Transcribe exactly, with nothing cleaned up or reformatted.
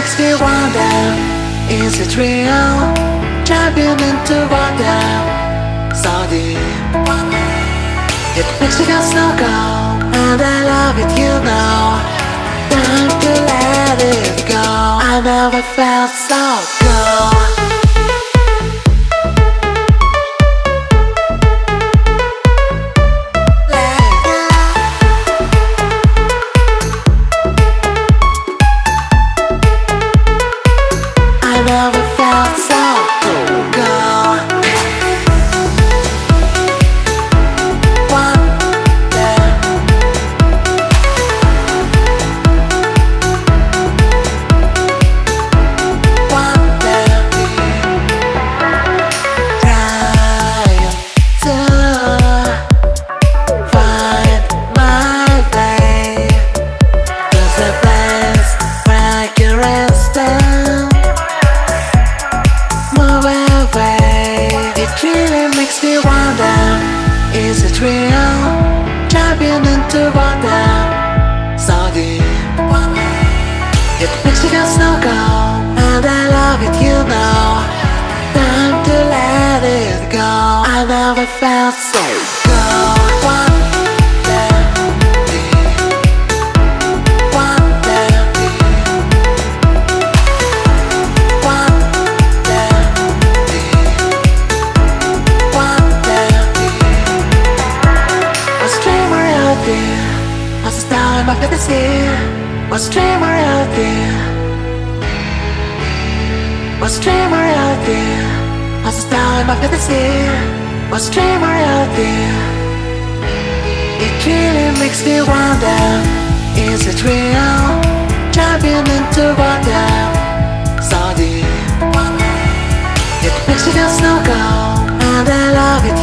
makes me wonder, is it real? Jumping into wonder, so deep. It makes me feel so cold, and I love it, you know. Time to let it go. I never felt so good. Never felt so good. Wonder, wonder, trying to find my way to the place where I can rest down. It really makes me wonder, is it real? Jumping into wonder, so deep. It makes me feel so cold, and I love it, you know. Time to let it go. I never felt so good. Was the star in my fantasy? Was a dream or reality? Was a dream or reality? Was the star in my fantasy? Was a dream or reality? It really makes me wonder, is it real? Jumping into wonder, so deep. It makes me feel so cold, and I love it.